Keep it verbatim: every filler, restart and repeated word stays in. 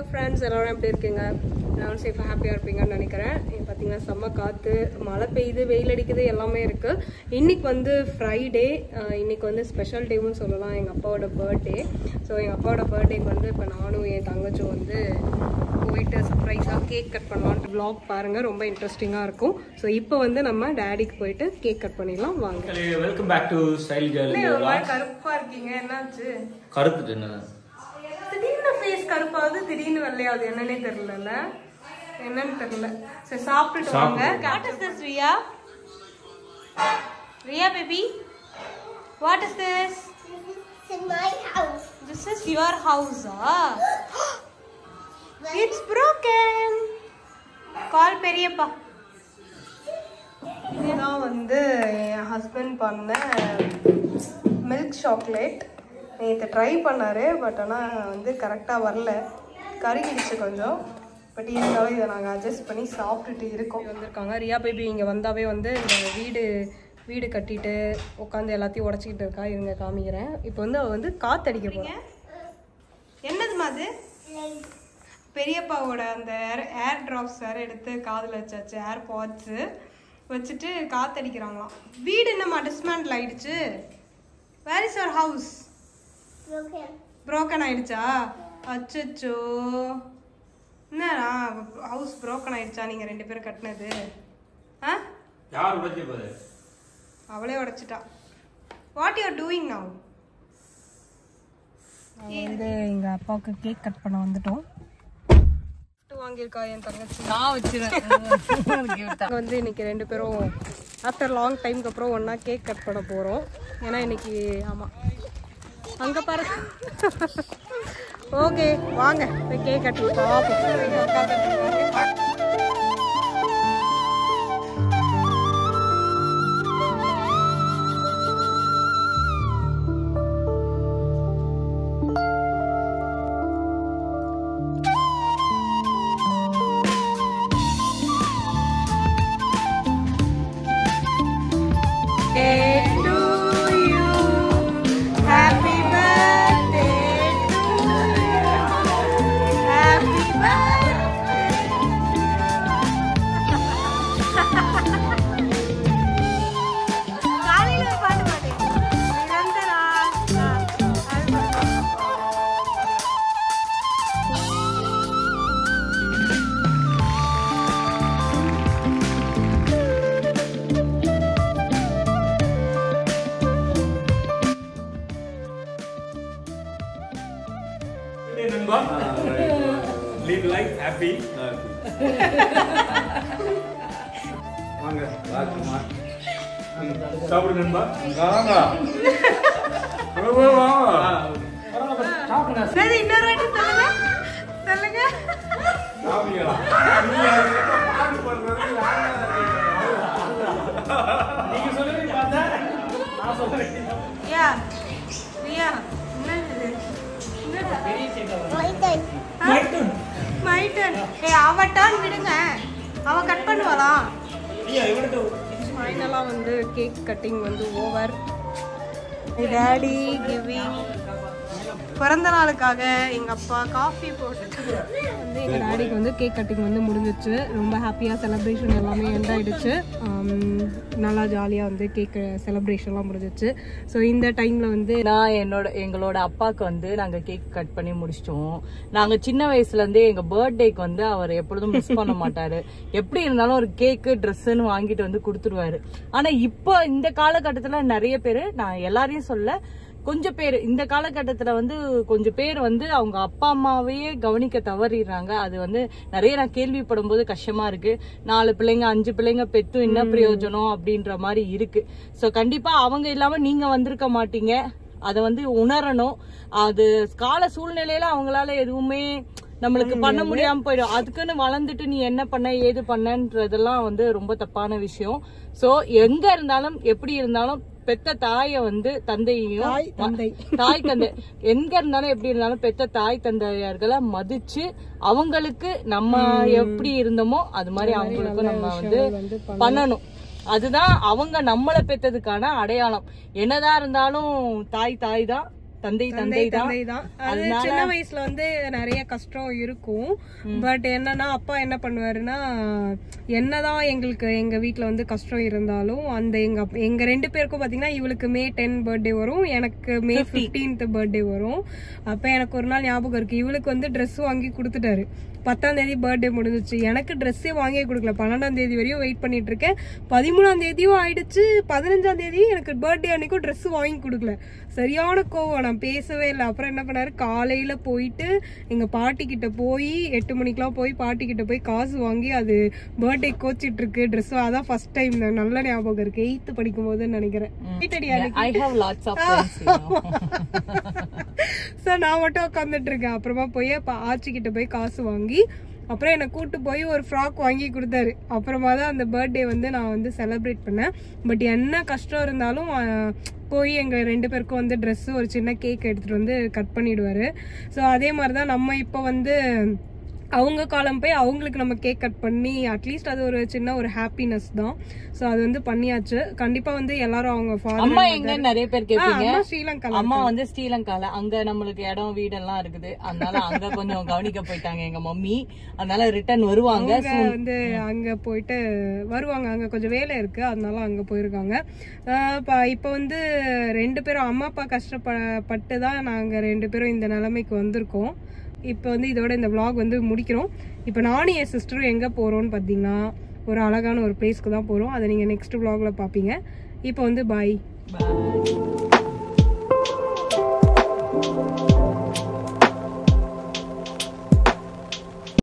Hello friends, எல்லாரும் எப்படி இருக்கீங்க? நான் சேஃபா ஹாப்பியா இருப்பீங்கன்னு நினைக்கிறேன். இங்க பாத்தீங்கன்னா செம்ம காத்து, மழை பெய்யுது, வெயில் அடிக்குது, எல்லாமே இருக்கு. இன்னைக்கு வந்து ஃப்ரைடே, இன்னைக்கு வந்து ஸ்பெஷல் டேவும் சொல்லலாம், எங்க அப்பாவோட பர்த்டே. ஸோ எங்க அப்பாவோட பர்த்டேக்கு வந்து இப்போ நானும் என் தங்கச்சும் வந்து போயிட்டு சர்ப்ரைஸாக கேக் கட் பண்ணலான்னு vlog பாருங்க, ரொம்ப இன்ட்ரெஸ்டிங்காக இருக்கும். ஸோ இப்போ வந்து நம்ம டேடிக்கு போயிட்டு கேக் கட் பண்ணிடலாம் வாங்க. Welcome back to style girl. கருப்பா இருக்கீங்க, என்னாச்சு? கருப்பு என்ன? திடீர்னு ஃபேஸ் கருப்பாவது, திடீர்னு வெள்ளையாவது, என்னன்னே தெரியல. என்னன்னு தெரியல. சரி சாப்பிட்டுட்டு வாங்க. What is this, Riya? Riya baby, what is this? This is my house. This is your house, ah? It's broken. Call பெரியப்பா. இதுதான் வந்து என் ஹஸ்பண்ட் பண்ண மில்க் சாக்லேட். நேற்று ட்ரை பண்ணாரு, பட் ஆனால் வந்து கரெக்டாக வரல, கருகிடுச்சு கொஞ்சம். பட் இருந்தாலும் இதை நாங்கள் அட்ஜஸ்ட் பண்ணி சாப்பிட்டுட்டு இருக்கோம். வந்திருக்காங்க ரியா பேபி. இங்கே வந்தாவே வந்து இந்த வீடு வீடு கட்டிட்டு உட்காந்து எல்லாத்தையும் உடச்சிக்கிட்டு இருக்கா. இருங்க காமிக்கிறேன். இப்போ வந்து அவள் வந்து காற்றடிக்க போகிறேன். என்னதுமா அது? பெரியப்பாவோட அந்த ஏர் ஏர் ட்ராப்ஸ் வேறு எடுத்து காதில் வச்சாச்சு, ஏர் பாட்ஸு வச்சுட்டு காற்றடிக்கிறாங்களாம். வீடு என்னம்மா டிஸ்மேண்டில் ஆயிடுச்சு? Where is your house? Broken. Broken ஆயிடுச்சா? அச்சோ, என்னடா ஹவுஸ் ப்ரோக்கன் ஆயிடுச்சா? நீங்கள் ரெண்டு பேரும் கட்டினது? ஆ, யார் உடைச்சு போகுது? அவளே உடைச்சிட்டா. What you are doing now? வந்து எங்கள் அப்பாவுக்கு கேக் கட் பண்ண வந்துட்டோம். வாங்கியிருக்கா என் தங்கச்சி. நான் வச்சிருக்கேன். வந்து இன்னைக்கு ரெண்டு பேரும் ஆஃப்டர் லாங் டைமுக்கு அப்புறம் ஒன்றா கேக் கட் பண்ண போகிறோம். ஏன்னா இன்னைக்கு ஆமாம் அங்கே பாரு. ஓகே வாங்க போய் கேக் கட்டி பார்ப்போம். Live life happy. வாங்க வாங்க சாப்பிடு நண்பா. வாங்க வாங்க. சரி இன்னொரு வாட்டி சொல்லுங்க சொல்லுங்க. சாப்பிடுங்களா? நீங்க சொல்லுங்க பார்த்தா நான் சொல்றேன். யா ரியா, என்னது? My turn. மைட்டன் மைட்டன். ஏ அவ டர்ன் விடுங்க, அவ கட் பண்ணுவாளாம். ஐயா இவன்ட்ட ஃபைனலாக வந்து கேக் கட்டிங் வந்து ஓவர். டேடி கிவிங் பிறந்த நாளுக்காக எங்கள் அப்பா காஃபி போட்டுட்டு வந்து எங்கள் டேடிக்கு வந்து கேக் கட்டிங் வந்து முடிஞ்சிச்சு. ரொம்ப ஹாப்பியாக செலிப்ரேஷன் எல்லாமே எண்ட் ஆகிடுச்சு. நல்லா ஜாலியாக வந்து கேக் செலிப்ரேஷன்லாம் முடிஞ்சிச்சு. ஸோ இந்த டைமில் வந்து நான் என்னோட எங்களோட அப்பாவுக்கு வந்து நாங்கள் கேக் கட் பண்ணி முடிச்சிட்டோம். நாங்கள் சின்ன வயசுலேருந்தே எங்கள் பர்த்டேக்கு வந்து அவர் எப்பொழுதும் மிஸ் பண்ண மாட்டார். எப்படி இருந்தாலும் ஒரு கேக்கு ட்ரெஸ்ஸுன்னு வாங்கிட்டு வந்து கொடுத்துருவாரு. ஆனால் இப்போ இந்த காலகட்டத்தில் நிறைய பேர், நான் எல்லாரையும் சொல்ல, கொஞ்சம் பேர் இந்த காலகட்டத்துல வந்து கொஞ்சம் பேர் வந்து அவங்க அப்பா அம்மாவையே கவனிக்க தவறிடுறாங்க. அது வந்து நிறைய நான் கேள்விப்படும் போது கஷ்டமா இருக்கு. நாலு பிள்ளைங்க அஞ்சு பிள்ளைங்க பெத்தும் என்ன பிரயோஜனம் அப்படின்ற மாதிரி இருக்கு. சோ கண்டிப்பா அவங்க இல்லாம நீங்க வந்திருக்க மாட்டீங்க. அதை வந்து உணரணும். அது கால சூழ்நிலையில அவங்களால எதுவுமே நம்மளுக்கு பண்ண முடியாம போயிடும். அதுக்குன்னு வளர்ந்துட்டு நீ என்ன பண்ண ஏது பண்ணன்றதெல்லாம் வந்து ரொம்ப தப்பான விஷயம். சோ எங்க இருந்தாலும் எப்படி இருந்தாலும் பெத்த தாய வந்து தந்தையும் தாய் தந்தை எங்க இருந்தாலும் எப்படி இருந்தாலும் பெத்த தாய் தந்தையர்களை மதிச்சு அவங்களுக்கு நம்ம எப்படி இருந்தோமோ அது மாதிரி அவங்களுக்கு நம்ம வந்து பண்ணணும். அதுதான் அவங்க நம்மளை பெற்றதுக்கான அடையாளம். என்னதான் இருந்தாலும் தாய் தாய் தான், தந்தை தந்தை தான். தான் அது சின்ன வயசுல வந்து நிறைய கஷ்டம் இருக்கும். பட் என்னன்னா அப்பா என்ன பண்ணுவாருன்னா, என்னதான் எங்களுக்கு எங்க வீட்டுல வந்து கஷ்டம் இருந்தாலும் அந்த எங்க எங்க ரெண்டு பேருக்கும் பாத்தீங்கன்னா இவளுக்கு மே டென் பர்த்டே வரும், எனக்கு மே பிப்டீன்த் பர்த்டே வரும். அப்ப எனக்கு ஒரு நாள் ஞாபகம் இருக்கு, இவளுக்கு வந்து ட்ரெஸ் வாங்கி கொடுத்துட்டாரு. பத்தாம் தேதி பர்த்டே முடிஞ்சிச்சு, எனக்கு ட்ரெஸ்ஸே வாங்கி கொடுக்கல. பன்னெண்டாம் தேதி வரையும் வெயிட் பண்ணிட்டு இருக்கேன். பதிமூணாம் தேதியும் ஆயிடுச்சு, பதினஞ்சாம் தேதியும் எனக்கு பர்த்டே அன்னைக்கும் ட்ரெஸ் வாங்கி கொடுக்கல. சரியான கோவம், நான் பேசவே இல்லை. அப்புறம் என்ன பண்ணாரு, காலையில போயிட்டு எங்க பாட்டி கிட்ட போய் எட்டு மணிக்கெல்லாம் போய் பாட்டி கிட்ட போய் காசு வாங்கி அது பர்த்டே கோச்சிட்டு இருக்கு ட்ரெஸ். அதான் ஃபர்ஸ்ட் டைம் நல்ல ஞாபகம் இருக்கு, எயித்து படிக்கும் போதுன்னு நினைக்கிறேன். சார் நான் மட்டும் உட்காந்துட்டு இருக்கேன். அப்புறமா போய் ஆச்சி கிட்ட போய் காசு வாங்கி அப்புறம் என்னை கூட்டு போய் ஒரு ஃப்ராக் வாங்கி கொடுத்தாரு. அப்புறமா தான் அந்த பர்த்டே வந்து நான் வந்து செலிப்ரேட் பண்ணேன். பட் என்ன கஷ்டம் இருந்தாலும் போய் எங்க ரெண்டு பேருக்கும் வந்து ட்ரெஸ் ஒரு சின்ன கேக் எடுத்துட்டு வந்து கட் பண்ணிடுவாரு. ஸோ அதே மாதிரிதான் நம்ம இப்போ வந்து அவங்க காலம் போய் அவங்களுக்கு நம்ம கேக் கட் பண்ணி அட்லீஸ்ட் அது ஒரு சின்ன ஒரு ஹாப்பினஸ் தான். சோ அது வந்து பண்ணியாச்சு. கண்டிப்பா வந்து எல்லாரும் அவங்க ஃபாதர் அம்மா எங்க நிறைய பேர் கேட்பீங்க. அம்மா ஸ்ரீலங்கால, அம்மா வந்து ஸ்ரீலங்கால, அங்க நம்மளுக்கு இடம் வீடெல்லாம் இருக்குது, அதனால அங்க கொஞ்சம் கவனிக்க போயிட்டாங்க எங்க மம்மி. அதனால ரிட்டர்ன் வருவாங்க, வந்து அங்க போயிட்டு வருவாங்க. அங்க கொஞ்சம் வேலை இருக்கு, அதனால அங்க போயிருக்காங்க. இப்ப வந்து ரெண்டு பேரும் அம்மா அப்பா கஷ்டப்பட்டு தான் நாங்க ரெண்டு பேரும் இந்த நிலைமைக்கு வந்திருக்கோம். இப்போ வந்து இதோட இந்த vlog வந்து முடிக்கிறோம். இப்போ நானும் என் சிஸ்டரும் எங்கே போகிறோம்னு பார்த்தீங்கன்னா ஒரு அழகான ஒரு பிளேஸ்க்கு தான் போகிறோம். அதை நீங்கள் நெக்ஸ்ட் vlogல பார்ப்பீங்க. இப்போ வந்து பாய். பாய்.